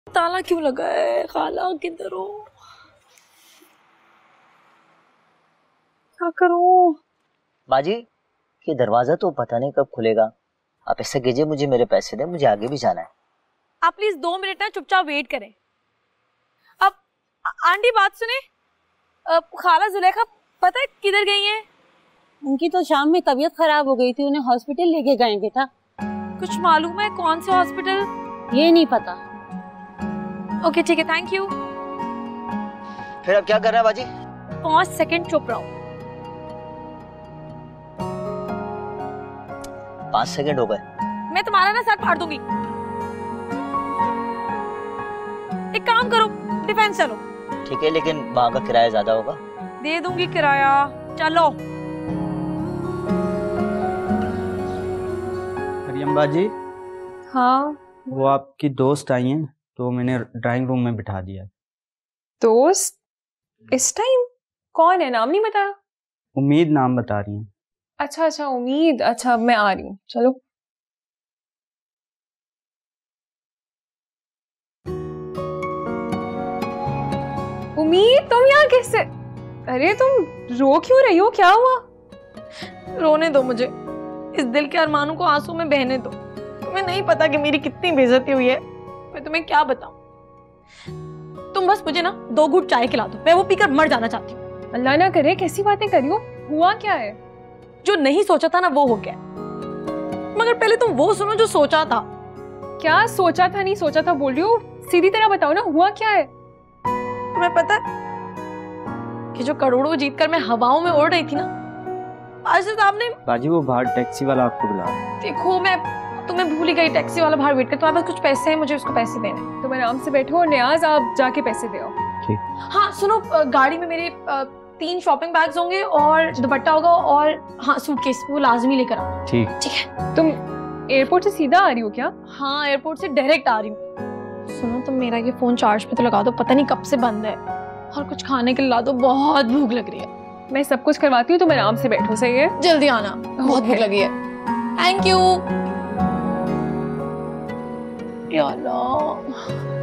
ताला क्यों लगा है? खाला किधर हो? क्या करूं? बाजी, ये दरवाजा तो पता नहीं कब खुलेगा। आप ऐसे कीजिए, मुझे मेरे पैसे दें, मुझे आगे भी जाना है। आप प्लीज 2 मिनट ना चुपचाप वेट करें। अब आंटी बात सुने, खाला जुलेखा पता है किधर गई हैं? उनकी तो शाम में तबीयत खराब हो गई थी, उन्हें हॉस्पिटल लेके गए बेटा। कुछ मालूम है कौन से हॉस्पिटल? ये नहीं पता। ओके ठीक है, थैंक यू। फिर अब क्या कर रहे हैं बाजी? 5 सेकंड चुप रहो। 5 सेकंड हो गए। मैं तुम्हारा ना सर फाड़ दूंगी। एक काम करो, डिफेंस चलो। ठीक है, लेकिन वहाँ का किराया ज्यादा होगा। दे दूंगी किराया, चलो। मरियम बाजी। हाँ, वो आपकी दोस्त आई हैं तो मैंने ड्राइंग रूम में बिठा दिया। दोस्त? इस टाइम? कौन है? नाम नहीं बताया। उम्मीद नाम बता रही हैं। अच्छा अच्छा, उम्मीद। अच्छा, मैं आ रही हूँ, चलो। उम्मीद, तुम यहाँ कैसे? अरे तुम रो क्यों रही हो? क्या हुआ? रोने दो मुझे, इस दिल के अरमानों को आंसू में बहने दो। तुम्हें नहीं पता कि मेरी कितनी बेइज्जती हुई है। मैं तुम्हें क्या बताऊं। तुम बस मुझे ना 2 घूंट चाय खिला दो, मैं वो पीकर मर जाना चाहती हूँ। अल्लाह ना करे, कैसी बातें करी हो? हुआ क्या है? जो नहीं सोचा था ना वो हो गया। मगर पहले तुम वो सुनो जो सोचा था। क्या सोचा था नहीं सोचा था बोल रही हो? सीधी तरह बताओ ना, हुआ क्या है? तुम्हें पता है कि जो करोड़ों जीतकर मैं हवाओं में उड़ रही थी ना, आज साहब ने। बाजी, वो बाहर टैक्सी वाला आपको बुला रहा है। देखो, मैं तुम्हें भूल ही गई। टैक्सी वाला बाहर वेट कर। तुम्हारे पास कुछ पैसे हैं, मुझे उसको पैसे देने। तुम आराम से बैठो और नियाज आप जाके पैसे दे आओ। ठीक। हाँ सुनो, गाड़ी में मेरे 3 शॉपिंग बैग्स होंगे और दुपट्टा होगा और हाँ सूटकेस, वो लाजमी लेकर आना। ठीक। ठीक है। तुम एयरपोर्ट से सीधा आ रही हो क्या? हाँ, एयरपोर्ट से डायरेक्ट आ रही हूँ। सुनो, तुम मेरा ये फोन चार्ज पे तो लगा दो, पता नहीं कब से बंद है। और कुछ खाने के लिए ला दो, बहुत भूख लग रही है। मैं सब कुछ करवाती हूँ, तुम आराम से बैठो, सही है? जल्दी आना, बहुत भूख लगी है। Thank you. या अल्लाह।